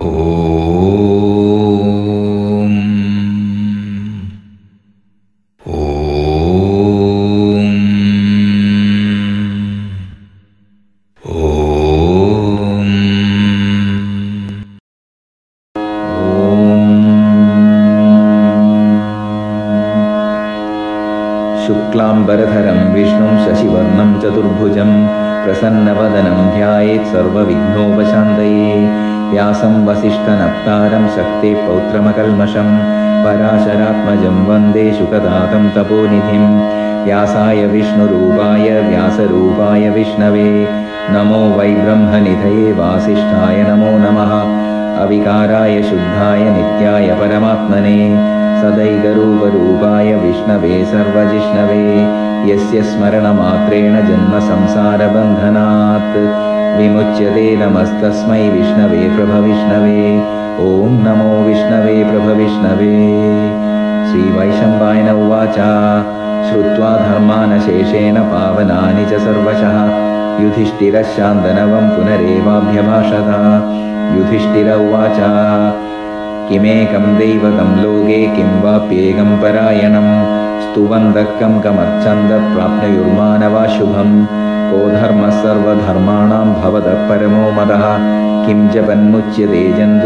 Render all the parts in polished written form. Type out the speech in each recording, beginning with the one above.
शुक्लाम्बरधरं विष्णुं शशिवर्णं चतुर्भुजं प्रसन्नवदनं ध्यायेत् सर्वविघ्नोपशान्तये। व्यासं वसिष्ठनप्तारं शक्तेः पौत्रमकल्मषं पराशरात्मजं वन्दे शुकदातं तपोनिधिं। व्यासाय विष्णुरूपाय व्यासरूपाय विष्णवे नमो वै ब्रह्मनिधये वासिष्ठाय नमो नमः। अविकाराय शुद्धाय नित्याय परमात्मने सदैकरूपरूपाय विष्णवे सर्वजिष्णवे यस्य स्मरणमात्रेण जन्मसंसारबन्धनात् विमुच्यते। नमस्तस्मै विष्णवे प्रभविष्णवे। ॐ नमो विष्णवे प्रभविष्णवे। श्रीवैशम्पायन उवाच श्रुत्वा धर्मानशेषेण पावनानि च सर्वशः युधिष्ठिरः शान्तनवं पुनरेवाभ्यभाषत। युधिष्ठिर उवाच किमेकं दैवतं लोके किं वाप्येकं परायणं स्तुवन्तः कं कमर्चन्तः प्राप्नुयुर्मानवा शुभं। को धर्मः सर्वधर्माणां भवतः परमो मदः किं जपन्मुच्यते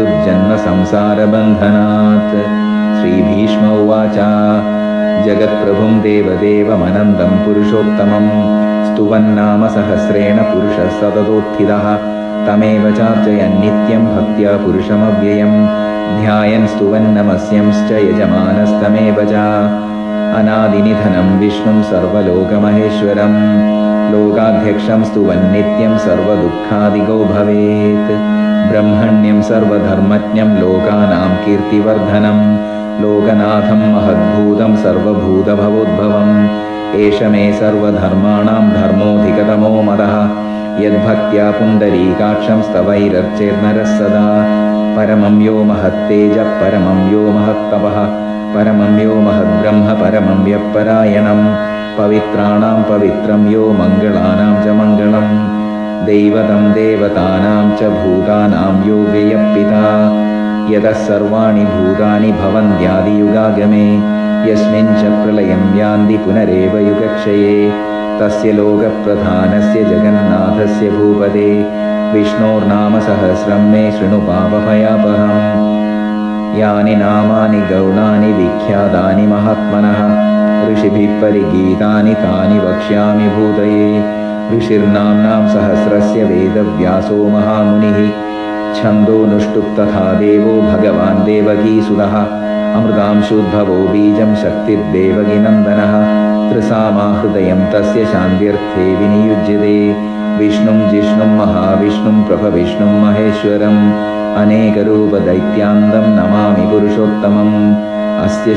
जन्तुर्जन्मसंसारबन्धनात्। श्रीभीष्म उवाच जगत्प्रभुं देवदेवमनन्तं पुरुषोत्तमं स्तुवन्नाम सहस्रेण पुरुषः सततोत्थितः तमेव चार्चयन्नित्यं भक्त्या पुरुषमव्ययम् ध्यायन् स्तुवन्नमस्यंश्च यजमानस्तमेव च। अनादिनिधनं विष्णुं सर्वलोकमहेश्वरं लोकाध्यक्षं स्तुवन्नित्यं सर्वदुःखादिगो भवेत्। ब्रह्मण्यं सर्वधर्मज्ञं लोकानां कीर्तिवर्धनं लोकनाथं महद्भूतं सर्वभूतभवोद्भवम् एष मे सर्वधर्माणां धर्मोऽधिकतमो मदः यद्भक्त्या पुण्डरीकाक्षं स्तवैरर्चेर्नरः सदा। परमं यो महत्तेजः परमं यो महत्तपः परमं यो महद्ब्रह्म परमं यः परायणं पवित्राणां पवित्रं यो मङ्गलानां च मङ्गलं दैवतं देवतानां च भूतानां यो व्ययः पिता यतः सर्वाणि भूतानि भवन्त्यादियुगागमे यस्मिन् च प्रलयं यान्ति पुनरेव युगक्षये तस्य लोकप्रधानस्य जगन्नाथस्य भूपते विष्णोर्नाम सहस्रं मे शृणु पापभयापहम्। यानि नामानि गौणानि विख्यातानि महात्मनः ऋषिभिः परिगीतानि तानि वक्ष्यामि भूतये। ऋषिर्नाम्नां सहस्रस्य वेदव्यासो महामुनिः छन्दोनुष्टुप् तथा देवो भगवान् देवकीसुतः अमृतांशुद्भवो बीजं शक्तिर्देवकीनन्दनः त्रिसामाहृदयं तस्य शान्त्यर्थे विनियुज्यते। विष्णुं जिष्णुं महाविष्णुं प्रभविष्णुं महेश्वरम् अनेकरूपदैत्यान्तं नमामि पुरुषोत्तमम्। अस्य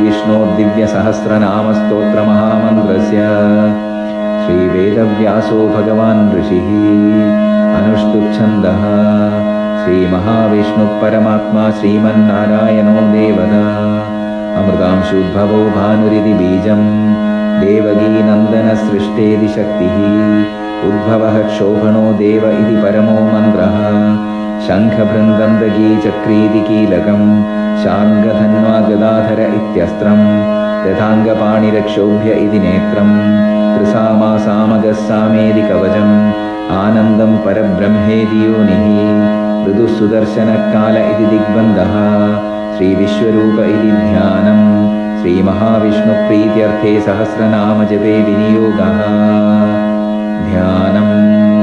श्रीविष्णोर्दिव्यसहस्रनामस्तोत्रमहामन्त्रस्य श्रीवेदव्यासो भगवान् ऋषिः अनुष्टुप्छन्दः श्रीमहाविष्णुः परमात्मा श्रीमन्नारायणो देवता अमृतांशुद्भवो भानुरिति बीजं देवकीनन्दनसृष्टेति शक्तिः उद्भवः क्षोभणो देव इति परमो मन्त्रः शङ्खभृन्दन्दकी चक्रीति कीलकं शार्ङ्गधन्वा गदाधर इत्यस्त्रं रथाङ्गपाणिरक्षोभ्य इति नेत्रं त्रिसामा सामगः सामेति कवचम् आनन्दं परब्रह्मेति योनिः मृदुः सुदर्शनकाल इति दिग्बन्धः श्रीविश्वरूप इति ध्यानं श्रीमहाविष्णुप्रीत्यर्थे सहस्रनामजपे विनियोगः। ध्यानम्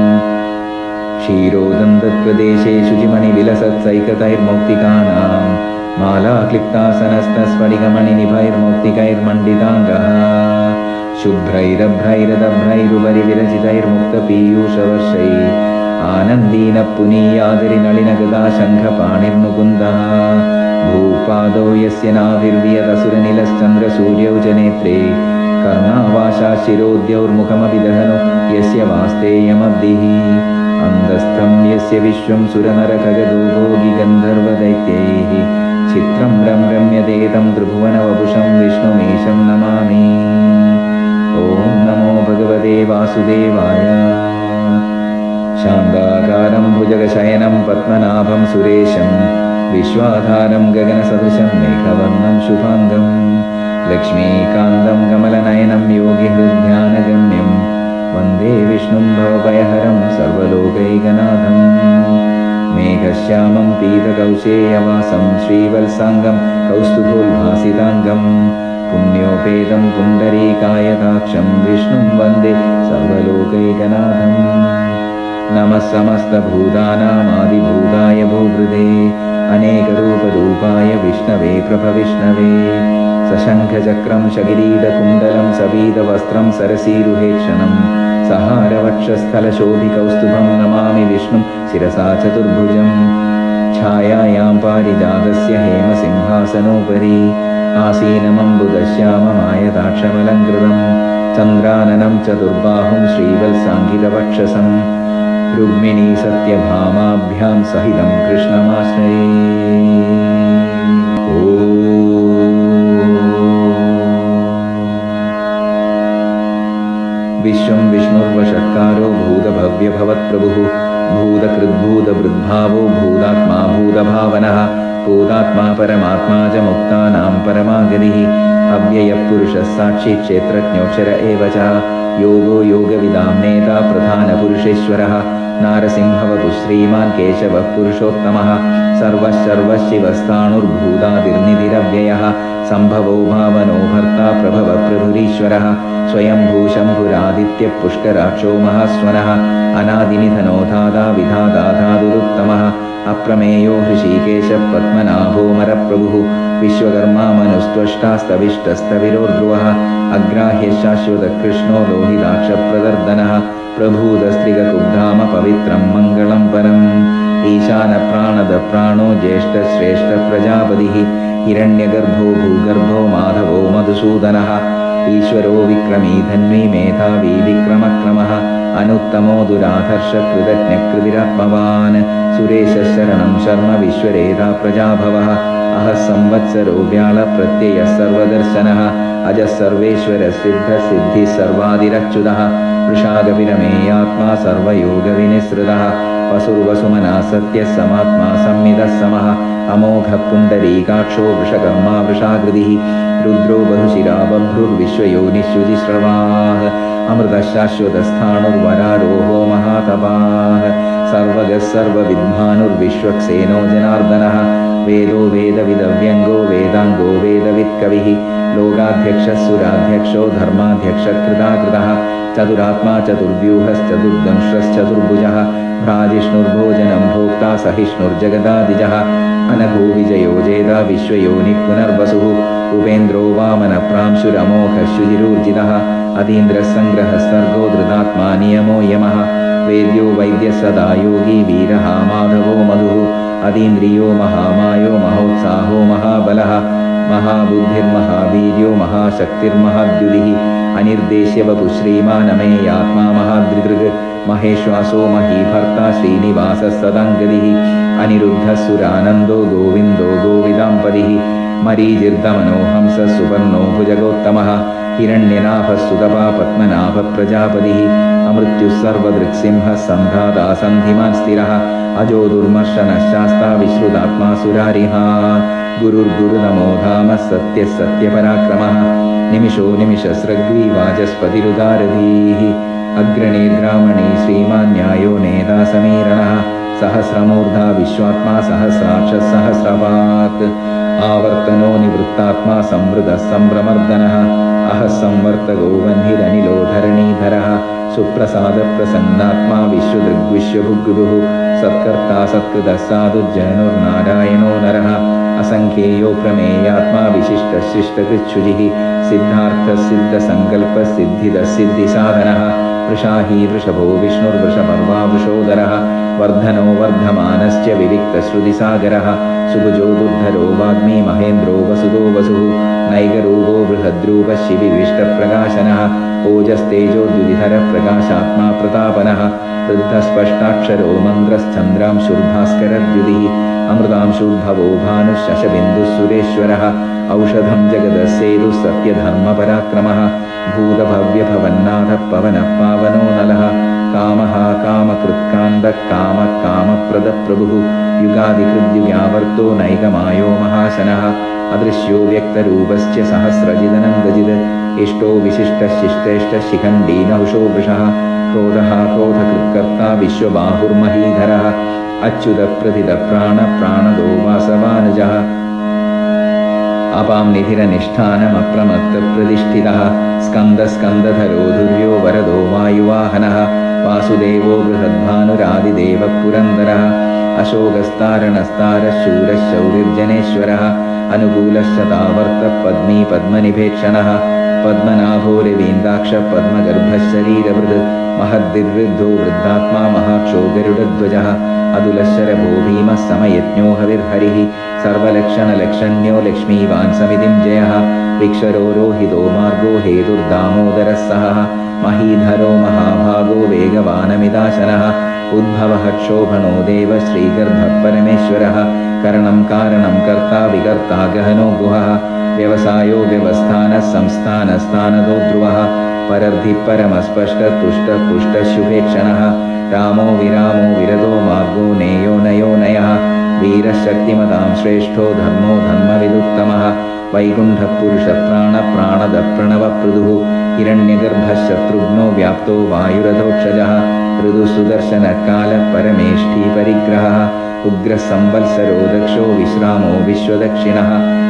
क्षीरोदन्तत्वदेशे शुचिमणिविलसत्सैकतैर्मौक्तिकानां मालाक्लिप्तासनस्तस्फटिकमणिनिभैर्मौक्तिकैर्मण्डिताङ्गः शुभ्रैरभ्रैरदभ्रैरुपरि विरचितैर्मुक्तपीयूषवर्षैः आनन्दीनः पुनीयादरिनलिनगदा शङ्खपाणिर्मुकुन्दः भूपादौ यस्य नाभिर्वियदसुरनिलश्चन्द्रसूर्यौ च नेत्रे कर्णावाशा शिरोद्यौर्मुखमपि दहनो यस्य वास्तेयमब्धिः अन्दस्थं यस्य विश्वं सुरनरखगदो भोगिगन्धर्वदैत्यैः चित्रं रम्यते तं त्रिभुवनवपुषं विष्णुमीशं नमामि। ॐ नमो भगवते वासुदेवाय। शान्ताकारं भुजगशयनं पद्मनाभं सुरेशं विश्वाधारं गगनसदृशं मेघवर्णं शुभाङ्गं लक्ष्मीकान्तं कमलनयनं योगिहृद्ध्यानगम्यं वन्दे विष्णुं भवभयहरं सर्वलोकैकनाथं मेघश्यामं पीतकौशेयवासं श्रीवत्साङ्गं कौस्तुभोल्भासिताङ्गं पुण्योपेतं पुण्डरीकायताक्षं विष्णुं वन्दे सर्वलोकैकनाथम् नमः समस्तभूतानामादिभूताय भूभृते अनेकरूपरूपाय विष्णवे प्रभविष्णवे सशङ्खचक्रं शकिरीटकुण्डलं सबीतवस्त्रं सरसीरुहेक्षणं सहारवक्षस्थलशोभिकौस्तुभं नमामि विष्णुं शिरसा चतुर्भुजं छायायां पारिजातस्य हेमसिंहासनोपरि आसीनमम्बुदश्याममायताक्षमलङ्कृतं चन्द्राननं चतुर्बाहुं श्रीवत्साङ्कितवक्षसं रुक्मिणी सत्यभामाभ्यां सहितं कृष्णमाश्रये विश्वं विष्णुर्वषट्कारो भूतभव्यभवत्प्रभुः भूतकृद्भूतभृद्भावो भूतात्मा भूतभावनः भूतात्मा परमात्मा च मुक्तानां परमागतिः अव्ययपुरुषः साक्षी क्षेत्रज्ञोऽक्षर एव च योगो योगविदां नेता प्रधानपुरुषेश्वरः नारसिंहवपुः श्रीमान् केशवः पुरुषोत्तमः सर्वशर्वशिवस्ताणुर्भूतादिर्निधिरव्ययः सम्भवो भावनो भर्ता प्रभवप्रभुरीश्वरः स्वयंभूशम्भुरादित्यः पुष्कराक्षो महास्वनः अनादिनिधनो धाता विधाता धातुरुत्तमः अप्रमेयो हृषीकेशः पद्मनाभोमरप्रभुः विश्वकर्मा मनुस्त्वष्टास्तविष्टस्तविरोर्ध्रुवः अग्राह्यः शाश्वतकृष्णो लोहिताक्षप्रदर्दनः प्रभूतस्त्रिगकुब्धाम पवित्रं मङ्गलं परम् ईशानप्राणदप्राणो ज्येष्ठश्रेष्ठप्रजापतिः हिरण्यगर्भो भूगर्भो माधवो मधुसूदनः ईश्वरो विक्रमी धन्वी मेधावी विक्रमक्रमः अनुत्तमो दुराधर्षकृतज्ञकृतिरात्मवान् सुरेशशरणं शर्म विश्वरेता प्रजाभवः अहः संवत्सरो व्याळप्रत्ययः सर्वदर्शनः अजः सर्वेश्वरः सिद्धः सिद्धिः सर्वादिरच्युतः वृषागविरमेयात्मा सर्वयोगविनिसृतः वसुर्वसुमना सत्यः समात्मा संमितः समः अमोघः पुण्डरीकाक्षो वृषकर्मा वृषाकृतिः रुद्रो बहुशिरा बभ्रुर्विश्वयोनिष्युजिश्रवाः अमृतः शाश्वतस्थाणुर्वरारोहो महातपाः सर्वगः सर्वविद्वानुर्विश्वक्सेनो जनार्दनः वेदो वेदविदव्यङ्गो वेदाङ्गो वेदवित्कविः लोकाध्यक्षः सुराध्यक्षो धर्माध्यक्षकृताकृतः चतुरात्मा चतुर्व्यूहश्चतुर्दंश्रश्चतुर्भुजः भ्राजिष्णुर्भोजनं भोक्ता सहिष्णुर्जगदादिजः अनघो विजयो जेता विश्वयोनिः पुनर्वसुः उपेन्द्रो वामनप्रांशुरमोघशुचिरूर्जितः अतीन्द्रः सङ्ग्रहः सर्गो धृतात्मा नियमो यमः वेद्यो वैद्यः सदा योगी वीरः माधवो मधुः अतीन्द्रियो महामायो महोत्साहो महाबलः महाबुद्धिर्महावीर्यो महाशक्तिर्महाद्युतिः अनिर्देश्य वपुः श्रीमानमेयात्मा महादृदृग् महेश्वासो महीभर्ता श्रीनिवासः सदाङ्गतिः अनिरुद्धः सुरानन्दो गोविन्दो गोविदाम्पतिः मरीचिर्दमनो हंसः सुपर्णो भुजगोत्तमः हिरण्यनाभः सुतपा पद्मनाभः प्रजापतिः अमृत्युः सर्वदृक्सिंहः सन्धाता सन्धिमान् स्थिरः अजो दुर्मर्शनः शास्ता विश्रुतात्मा सुरारिः गुरुर्गुरुनमो धामः सत्यः सत्यपराक्रमः निमिषो निमिषस्रग्वी वाचस्पतिरुदारधीः अग्रणीर्ग्रामणी श्रीमान् न्यायो नेता समीरणः सहस्रमूर्धा विश्वात्मा सहस्राक्षः सहस्रपात् आवर्तनो निवृत्तात्मा संवृतः सम्भ्रमर्दनः अहः संवर्तको वह्निरनिलो धरणीधरः सुप्रसादप्रसन्नात्मा विश्वदृग्विश्वभुग्विभुः सत्कर्ता सत्कृतः साधुजनुर्नारायणो नरः असङ्ख्येयो प्रमेयात्मा विशिष्टशिष्टकृच्छुजिः सिद्धार्थः सिद्धसङ्कल्पः सिद्धिदः सिद्धिसाधनः वृषाही वृषभो विष्णुर्वृषपर्वा वृषोदरः वर्धनो वर्धमानश्च विविक्तश्रुतिसागरः सुभुजो दुर्धरो वाग्मी महेन्द्रो वसुदो वसुः नैकरूपो बृहद्रूपः शिविविष्टप्रकाशनः ओजस्तेजोद्युतिधरः प्रकाशात्मा प्रतापनः वृद्धस्पष्टाक्षरो मन्द्रश्चन्द्रांशुर्भास्करद्युतिः अमृतांशुर्भवो भानुः शशबिन्दुः सुरेश्वरः औषधं जगदस्सेतुः सत्यधर्मपराक्रमः भूतभव्यभवन्नाथः पवनः पावनो नलः कामः कामकृत्कान्दः कामः कामप्रदः प्रभुः युगादिकृद्युगावर्तो नैकमायो महाशनः अदृश्यो व्यक्तरूपश्च सहस्रजिदनन्दजिद इष्टो विशिष्टशिष्टेष्टः शिखण्डी नहुषो वृषः क्रोधः क्रोधकृत्कर्ता विश्वबाहुर्महीधरः अच्युतप्रथितप्राणदो वासवानुजः अपां निधिरनिष्ठानमप्रमत्तप्रतिष्ठितः स्कन्दधरो धुर्यो वरदो वायुवाहनः वासुदेवो बृहद्भानुरादिदेवः पुरन्दरः अशोकस्तारणस्तारः शूरः शौरिर्जनेश्वरः अनुकूलश्चतावर्तः पद्मी पद्मनिभेक्षणः पद्मनाभो रवीन्द्राक्षः पद्मगर्भः शरीरवृद् महद्दिर्वृद्धो वृद्धात्मा महाक्षो गरुडध्वजः अतुलशरभो भीमः समयज्ञो हविर्हरिः सर्वलक्षणलक्षण्यो लक्ष्मीवान् समितिं जयः विक्षरो रोहितो मार्गो हेतुर्दामोदरः सहः महीधरो महाभागो वेगवानमिदाशनः उद्भवः क्षोभणो देव श्रीगर्भः परमेश्वरः करणं कारणं कर्ता विकर्ता गहनो गुहः व्यवसायो व्यवस्थानः संस्थानस्थानदो ध्रुवः परर्धिः परमस्पष्टतुष्टः पुष्टः शुभेक्षणः रामो विरामो विरदो मार्गो नेयो नयो नयः वीरः शक्तिमतां श्रेष्ठो धर्मो धर्मविदुत्तमः वैकुण्ठः पुरुषः प्राणदः प्रणवपृदुः हिरण्यगर्भः शत्रुघ्नो व्याप्तो वायुरथोक्षजः ऋदुसुदर्शनः कालः परमेष्ठी परिग्रहः उग्रः संवत्सरो दक्षो विश्रामो विश्वदक्षिणः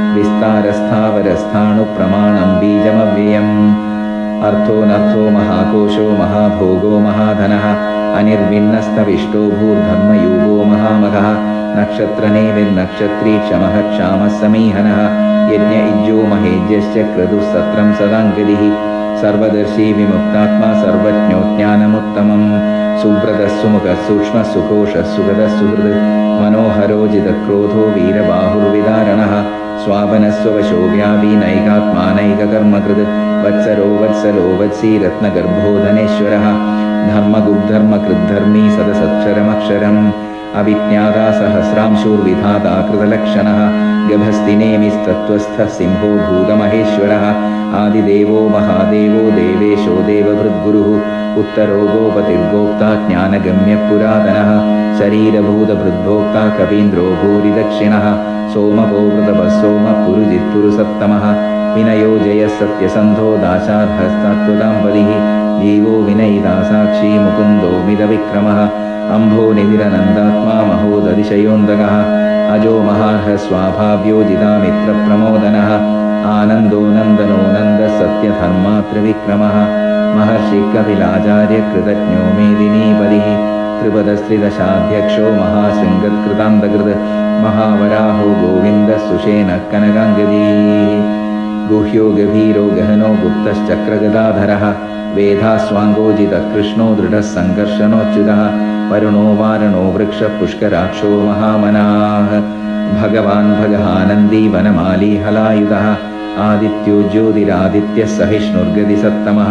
विस्तारस्थावरस्थाणुप्रमाणं बीजमव्ययम् अर्थोऽनर्थो महाकोशो महाभोगो महाधनः अनिर्विन्नस्तविष्टो भूर्धर्मयूगो महामघः नक्षत्रनेमिर्नक्षत्री क्षमः क्षामः समीहनः यज्ञ इज्जो महेज्यश्च क्रतुः सत्रं सदाङ्गदिः सर्वदर्शी विमुक्तात्मा सर्वज्ञो ज्ञानमुत्तमम् सुव्रतः सुमुखः सूक्ष्मः सुकोशः सुगतः सुहृद् मनोहरो जितक्रोधो वीरबाहुर्विदारणः स्वापनस्ववशो व्यापी नैकात्मा नैककर्मकृत् वत्सरो वत्सी रत्नगर्भो धनेश्वरः धर्मगुब्धर्मकृद्धर्मी सदसक्षरमक्षरम् अविज्ञाता सहस्रांशूर्विधाता कृतलक्षणः गभस्तिनेमिस्तत्त्वस्थः सिंहो भूतमहेश्वरः आदिदेवो महादेवो देवेशो देवभृद्गुरुः उत्तरो गोपतिर्गोप्ता ज्ञानगम्यः पुरातनः शरीरभूतभृद्भोक्ता कवीन्द्रो भूरिदक्षिणः सोमपो वृतपः सोमः पुरुजित्पुरुसत्तमः विनयो जयः सत्यसन्धो दाशार्हस्तत्वदाम्बलिः जीवो विनयिता साक्षी मुकुन्दो मिदविक्रमः अम्भो निधिरनन्दात्मा महोदतिशयोन्दकः अजो महार्ह स्वाभाव्योजितामित्रप्रमोदनः आनन्दो नन्दनो नन्दः सत्यधर्मात्रविक्रमः महर्षिकपिलाचार्य कृतज्ञो मेदिनीपदिः त्रिपदस्त्रिदशाध्यक्षो महाशृङ्गत्कृतान्तकृत् महावराहो गोविन्दः सुषेणः कनकाङ्गदी गुह्यो गभीरो गहनो गुप्तश्चक्रगदाधरः वेधास्वाङ्गोजितः कृष्णो दृढः सङ्कर्षणोच्युतः वरुणो वारणो वृक्षः पुष्कराक्षो महामनाः भगवान् भगहानन्दी वनमाली हलायुधः आदित्यो ज्योतिरादित्यः सहिष्णुर्गतिसत्तमः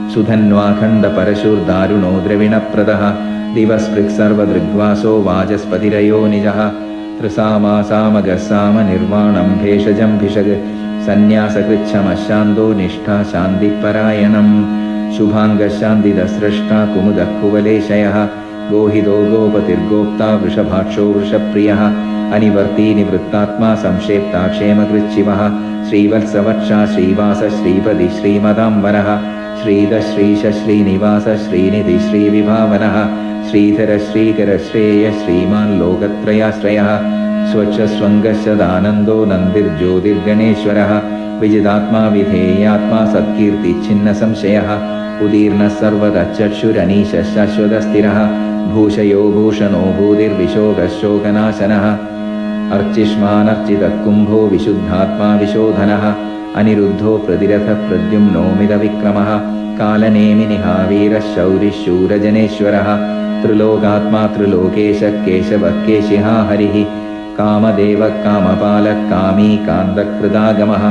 सुधन्वाखण्डपरशुर्दारुणो द्रविणप्रदः दिवस्पृक्सर्वदृग्वासो वाचस्पतिरयो निजः त्रिसामासामगस्साम निर्वाणं भेषजं भिषग् सन्न्यासकृच्छमशान्तो निष्ठा शान्तिपरायणम् शुभाङ्गशान्तिदस्रष्टा कुमुदः कुवलेशयः गोहितो गोपतिर्गोप्ता वृषभाक्षो वृषप्रियः अनिवर्ती निवृत्तात्मा संक्षेप्ता क्षेमकृच्छिवः श्रीवत्सवक्षा श्रीवास श्रीपति श्रीमदाम्बरः श्रीधः श्रीश श्रीनिवास श्रीनिधि श्रीविभावनः श्रीधर श्रीकर श्रेय श्रीमान् लोकत्रयाश्रयः स्वच्छस्वङ्गश्चदानन्दो नन्दिर्ज्योतिर्गणेश्वरः विजितात्मा विधेयात्मा सत्कीर्तिच्छिन्नसंशयः उदीर्णः सर्वतः चक्षुरनीशः शाश्वतस्थिरः भूषयो भूषणो भूतिर्विशोकशोकनाशनः अर्चिष्मानर्चितः कुम्भो विशुद्धात्मा विशोधनः अनिरुद्धो प्रतिरथः प्रद्युम्नो मिदविक्रमः कालनेमिनिहा वीरः शौरिः शूरजनेश्वरः त्रिलोकात्मा त्रिलोकेशः केशवः केशिहा हरिः कामदेवः कामपालः कामी कान्तकृदागमः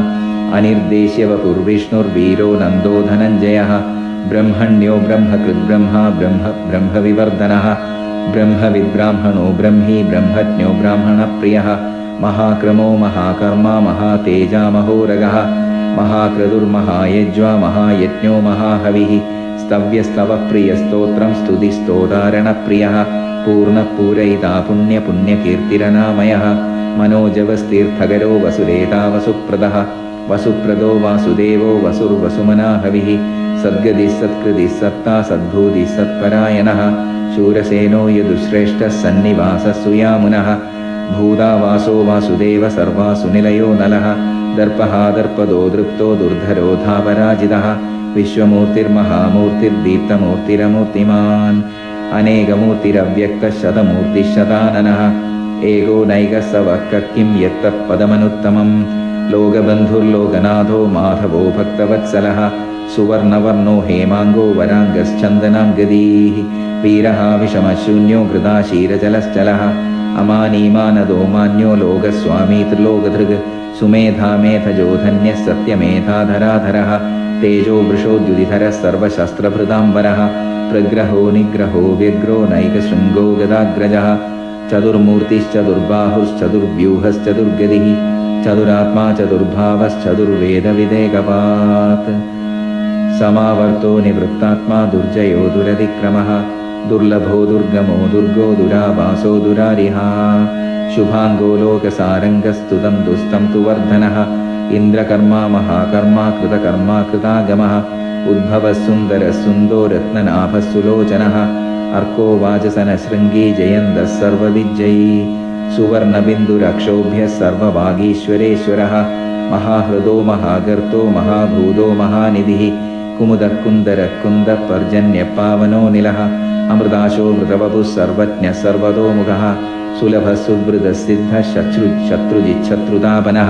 अनिर्देश्यवपुर्विष्णुर्वीरो नन्दो धनञ्जयः ब्रह्मण्यो ब्रह्मकृद्ब्रह्मा ब्रह्मविवर्धनः ब्रह्मविद्ब्राह्मणो ब्रह्मी ब्रह्मज्ञो ब्राह्मणप्रियः महाक्रमो महाकर्मा महातेजा महोरगः महाक्रतुर्महायज्वा महायज्ञो महाहविः स्तव्यस्तवः प्रियस्तोत्रं स्तुतिस्तोदारणप्रियः पूर्णपूरयिता पुण्यपुण्यकीर्तिरनामयः मनोजवस्तीर्थकरो वसुरेता वसुप्रदः वसुप्रदो वासुदेवो वसुर्वसुमना हविः सद्गतिः सत्कृतिः सत्ता सद्भूतिः सत्परायणः शूरसेनो यदुश्रेष्ठः सन्निवासः सुयामुनः भूदावासो वासुदेव सर्वासु निलयो नलः दर्पः दर्पदो दृप्तो दुर्धरो धावराजितः विश्वमूर्तिर्महामूर्तिर्दीप्तमूर्तिरमूर्तिमान् अनेकमूर्तिरव्यक्तः शतमूर्तिः शताननः एको नैकः स वः किं यत्तत्पदमनुत्तमम् लोकबन्धुर्लोकनाथो माधवो भक्तवत्सलः सुवर्णवर्णो हेमाङ्गो वराङ्गश्चन्दनां गदीः वीरः विषमशून्यो घृताशीरजलश्चलः अमानीमानदो मान्यो लोकस्वामी त्रिलोकधृग् सुमेधामेधजो धन्यः सत्यमेधाधराधरः तेजो वृषोद्युतिधरः सर्वशस्त्रभृताम्बरः प्रग्रहो निग्रहो व्यग्रो नैकशृङ्गो गदाग्रजः चतुर्मूर्तिश्चतुर्बाहुश्चतुर्व्यूहश्चतुर्गतिः चतुरात्मा चतुर्भावश्चतुर्वेदविदेकपात् समावर्तो निवृत्तात्मा दुर्जयो दुरतिक्रमः दुर्लभो दुर्गमो दुर्गो दुरावासो दुरारिहा शुभाङ्गो लोकसारङ्गस्तुतं दुस्तं तु वर्धनः इन्द्रकर्मा महाकर्मा कृतकर्मा कृतागमः उद्भवः सुन्दरः सुन्दो रत्ननाभः सुलोचनः अर्को वाचसनशृङ्गी जयन्दः सर्वविजयी सुवर्णबिन्दुरक्षोभ्यः सर्वभागीश्वरेश्वरः महाहृदो महागर्तो महाभूतो महानिधिः कुमुदः कुन्दरः कुन्दः पर्जन्यः पावनो निलः अमृताशो मृतवपुः सर्वज्ञः सर्वतोमुखः सुलभः सुहृदः सिद्धः शत्रुजिच्छत्रुतापनः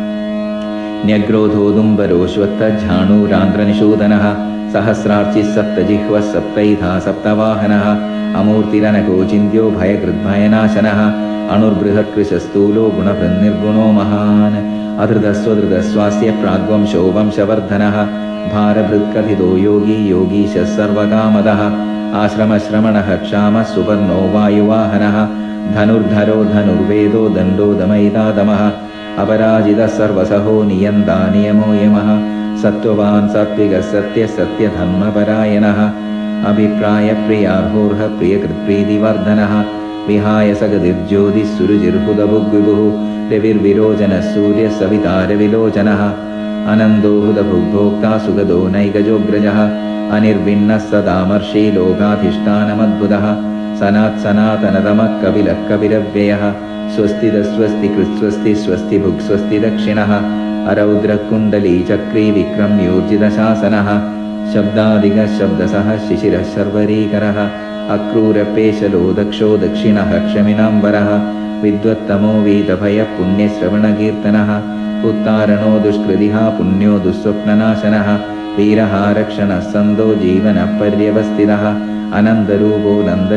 न्यग्रोधोदुम्बरोश्वत्थः झाणूरान्ध्रनिषूदनः सहस्रार्चिः सप्तजिह्वः सप्तैधा सप्तवाहनः अमूर्तिरनको चिन्त्यो भयकृद्भयनाशनः अणुर्बृहत्कृशस्थूलो गुणभृन्निर्गुणो महान् अधृतस्वधृतस्वास्य प्राग्वंशो वंशवर्धनः भारभृत्कथितो योगी योगीशः सर्वकामदः आश्रमश्रमणः क्षामः सुपर्णो वायुवाहनः धनुर्धरो धनुर्वेदो दण्डो दमयितादमः अपराजितः सर्वसहो नियन्ता नियमो यमः सत्त्ववान् सात्विकः सत्यः सत्यधर्मपरायणः अभिप्रायप्रियार्होर्ह प्रियकृत्प्रीतिवर्धनः विहाय सगतिर्ज्योतिः सुरुचिर्हुदभुग्विभुः रविर्विरोचनः सूर्यः सवितारविलोचनः अनन्दो हुदभुग्भोक्ता सुगदो नैकजोग्रजः अनिर्विण्णः सदामर्षि लोकाधिष्ठानमद्भुतः सनात्सनातनतमः कपिलः कपिलव्ययः स्वस्तिदस्वस्ति कृत्स्वस्ति स्वस्ति भुक्स्वस्ति दक्षिणः अरौद्रः कुण्डली चक्री विक्रम्योर्जितशासनः शब्दादिगः शब्दसः शिशिरः शर्वरीकरः अक्रूरपेशलो दक्षो दक्षिणः क्षमिनाम्बरः विद्वत्तमो वीतभयः पुण्यश्रवणकीर्तनः उत्तारणो दुष्कृतिः पुण्यो दुःस्वप्ननाशनः वीरः रक्षणः सन्दो जीवनः पर्यवस्थितः अनन्दरूपो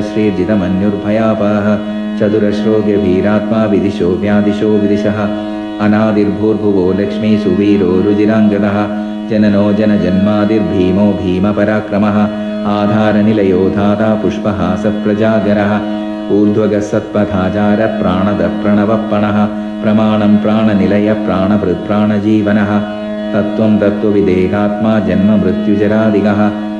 नन्दश्रीर्जितमन्युर्भयापः चतुरश्रोग्यवीरात्मा विदिशो व्यादिशो विदिशः अनादिर्भूर्भुवो लक्ष्मीसु वीरो रुजिराङ्गदः जननो जनजन्मादिर्भीमो भीमपराक्रमः आधारनिलयो धाता पुष्पहासप्रजागरः ऊर्ध्वगः सत्पथाचारः प्राणदः प्रणवप्पणः प्रमाणं प्राणनिलयः प्राणभृत् प्राणजीवनः तत्त्वं तत्त्वविदेहात्मा जन्ममृत्युजरादिगः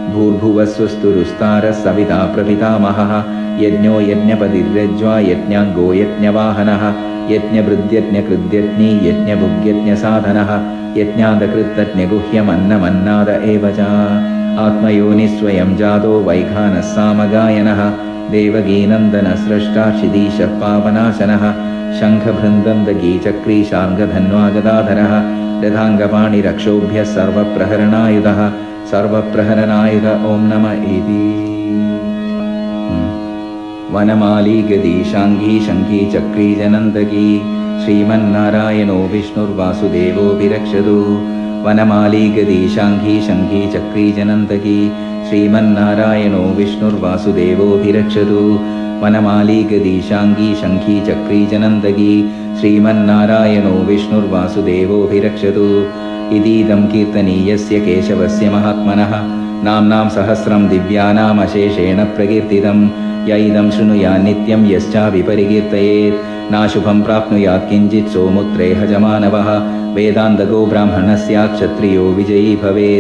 भूर्भुवस्वस्तुरुस्तारः सविता प्रपितामहः यज्ञो यज्ञपतिर्यज्वा यज्ञाङ्गो यज्ञवाहनः यज्ञभृद्यज्ञकृद्यज्ञी यज्ञभुग्यज्ञसाधनः यज्ञादकृत्तज्ञगुह्यमन्नमन्नाद एव च आत्मयोनिस्वयं जातो वैखानः सामगायनः देवगीनन्दनस्रष्टा क्षितीशः पावनाशनः शङ्खभृन्दन्दगीचक्रीशार्ङ्गधन्वागदाधरः रथाङ्गपाणिरक्षोभ्यः सर्वप्रहरणायुधः सर्वप्रहरणायुध ॐ नम इति वनमाली गदी शाङ्गी शङ्खी चक्री जनन्दकी श्रीमन्नारायणो विष्णुर्वासुदेवोऽभिरक्षतु वनमाली गदी शाङ्गी शङ्खी चक्री जनन्दकी श्रीमन्नारायणो विष्णुर्वासुदेवोऽभिरक्षतु वनमाली गदी शाङ्गी शङ्खी चक्री जनन्दकी श्रीमन्नारायणो विष्णुर्वासुदेवोऽभिरक्षतु इतीदं कीर्तनीयस्य केशवस्य महात्मनः नाम्नां सहस्रं दिव्यानामशेषेण प्रकीर्तितं य इदं शृणुयात् नित्यं यश्चाभिपरिकीर्तयेत् नाशुभं प्राप्नुयात् किञ्चित् सोमुत्रेह च मानवः वेदान्तको ब्राह्मणः स्यात् क्षत्रियो विजयी भवेत्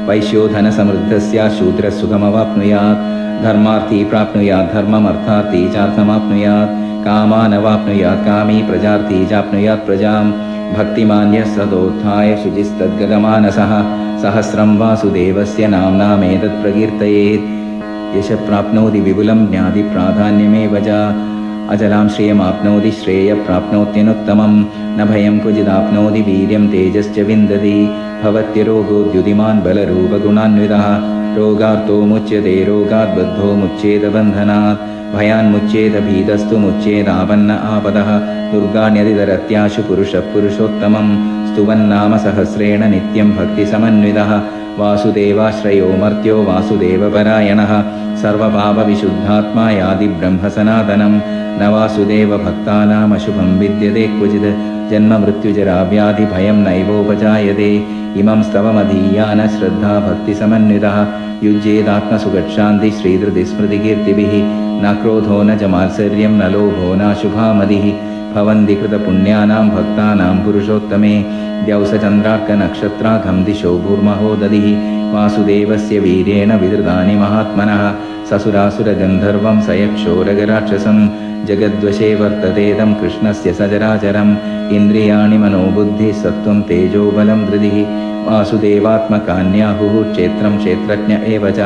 वैश्योधनसमृद्धस्य शूद्रसुखमवाप्नुयात् धर्मार्थी प्राप्नुयात् धर्ममर्थार्थी चार्थमाप्नुयात् कामानवाप्नुयात् कामी प्रजार्थी चाप्नुयात् प्रजां भक्तिमान्यः सदोत्थाय शुचिस्तद्गतमानसः सहस्रं वासुदेवस्य नाम्नामेतत् प्रकीर्तयेत् यशः प्राप्नोति विपुलं ज्ञातिप्राधान्यमेव च अचलां श्रियमाप्नोति श्रेयः न भयं क्वचिदाप्नोति वीर्यं तेजश्च विन्दति भवत्यरोगोद्युतिमान् बलरूपगुणान्वितः रोगार्तो मुच्यते रोगात् बद्धो मुच्येत बन्धनात् भयान्मुच्येत भीतस्तु मुच्येदापन्न आपदः दुर्गाण्यतितरत्याशु पुरुषः पुरुषोत्तमं स्तुवन्नाम सहस्रेण नित्यं भक्तिसमन्वितः वासुदेवाश्रयो मर्त्यो वासुदेवपरायणः सर्वपापविशुद्धात्मा याति ब्रह्मसनातनं न वासुदेवभक्तानामशुभं विद्यते क्वचित् जन्ममृत्युजराव्याधिभयं नैवोपजायते इमं स्तवमधीयान श्रद्धा भक्तिसमन्वितः युज्येदात्मसुखशान्ति श्रीधृतिस्मृतिकीर्तिभिः न क्रोधो न च मात्सर्यं न लोभो नाशुभामतिः भवन्ति कृतपुण्यानां भक्तानां पुरुषोत्तमे द्यौसचन्द्रार्कनक्षत्राघं दिशो भूर्महोदधिः वासुदेवस्य वीर्येण विधृतानि महात्मनः ससुरासुरगन्धर्वं सयक्षोरगराक्षसं जगद्वशे वर्ततेदं कृष्णस्य सचराचरम् इन्द्रियाणि मनोबुद्धिः सत्त्वं तेजोबलं धृतिः वासुदेवात्मकान्याहुः क्षेत्रं क्षेत्रज्ञ एव च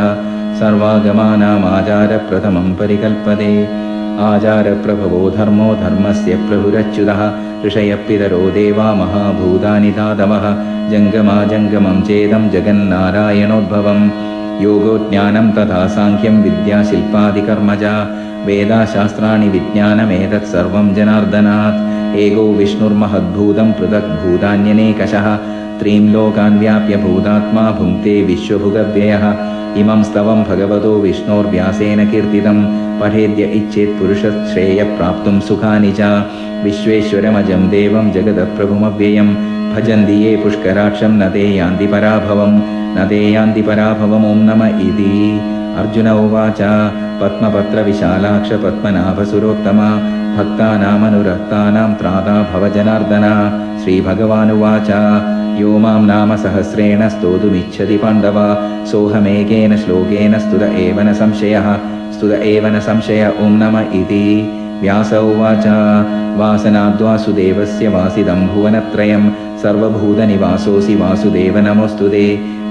सर्वागमानामाचारप्रथमं परिकल्पते आचारप्रभवो धर्मो धर्मस्य प्रभुरच्युतः ऋषयः पितरो देवा महाभूतानि धातवः जङ्गमाजङ्गमं चेदं जगन्नारायणोद्भवम् योगो ज्ञानं तथा साङ्ख्यं विद्याशिल्पादिकर्म च वेदाशास्त्राणि विज्ञानमेतत् सर्वं जनार्दनात् एको विष्णुर्महद्भूतं पृथक् भूतान्यनेकशः त्रीं लोकान् व्याप्य भूतात्मा भुङ्क्ते विश्वभुगव्ययः इमं स्तवं भगवतो विष्णोर्व्यासेन कीर्तितं पठेद्य इच्छेत् पुरुषः श्रेयप्राप्तुं सुखानि च विश्वेश्वरमजं देवं जगदप्रभुमव्ययं भजन्ति ये पुष्कराक्षं न ते यान्ति पराभवम् ॐ नम इति अर्जुन उवाच पद्मपत्रविशालाक्ष पद्मनाभसुरोत्तमा भक्तानामनुरक्तानां त्राता भवजनार्दन श्रीभगवानुवाच यो मां नाम सहस्रेण स्तोतुमिच्छति पाण्डव सोऽहमेकेन श्लोकेन स्तुत एव न संशय ॐ नम इति व्यास उवाच वासनाद्वासुदेवस्य वासिदं भुवनत्रयं सर्वभूतनिवासोऽसि वासुदेव नमोऽस्तुते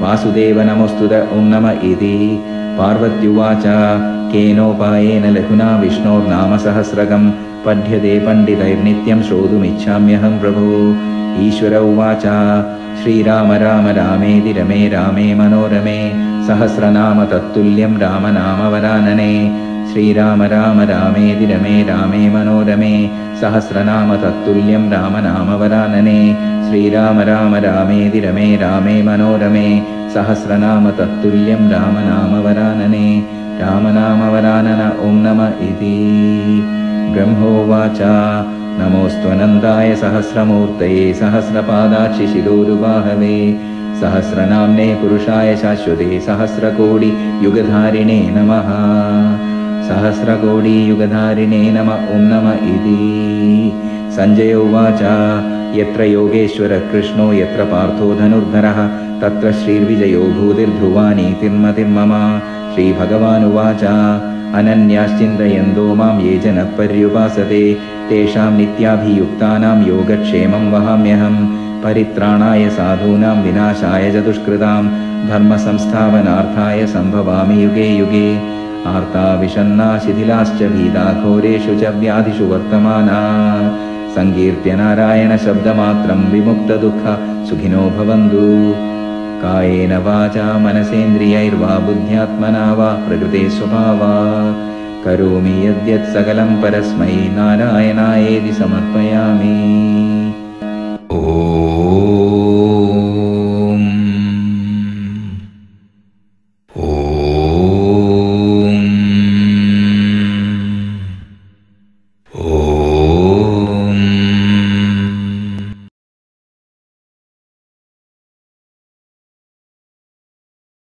ॐ नम इति पार्वत्युवाच केनोपायेन लघुना विष्णोर्नाम सहस्रकं पठ्यते पण्डितैर्नित्यं श्रोतुमिच्छाम्यहं प्रभो ईश्वर उवाच श्रीराम राम रामेति रमे रामे मनोरमे सहस्रनाम तत्तुल्यं रामनामवरानने श्रीराम राम रामेति रमे रामे मनोरमे सहस्रनाम तत्तुल्यं रामनामवरानने श्रीराम राम रामेति रमे रामे मनोरमे सहस्रनाम तत्तुल्यं रामनामवरानने रामनामवरानन ॐ नम इति ब्रह्मोवाच नमोऽस्त्वनन्ताय सहस्रमूर्तये सहस्रपादाक्षिशिरोरुबाहवे सहस्रनाम्ने पुरुषाय शाश्वते सहस्रकोटियुगधारिणे नमः सहस्रकोटियुगधारिणे नम ॐ नम इति सञ्जय उवाच यत्र योगेश्वरः कृष्णो यत्र पार्थो धनुर्धरः तत्र श्रीर्विजयो भूतिर्ध्रुवा नीतिर्मतिर्मम श्रीभगवानुवाच अनन्याश्चिन्तयन्तो मां ये जनः पर्युपासते तेषां नित्याभियुक्तानां योगक्षेमं वहाम्यहं परित्राणाय साधूनां विनाशाय च दुष्कृतां धर्मसंस्थापनार्थाय सम्भवामि युगे युगे आर्ता विषन्ना शिथिलाश्च भीता घोरेषु च व्याधिषु वर्तमाना संकीर्त्य नारायण शब्दमात्रं विमुक्तदुःख सुखिनो भवन्तु कायेन वाचा मनसेन्द्रियैर्वा बुद्ध्यात्मना वा प्रकृते स्वभावात् करोमि यद्यत् सकलं परस्मै नारायणायेति समर्पयामि।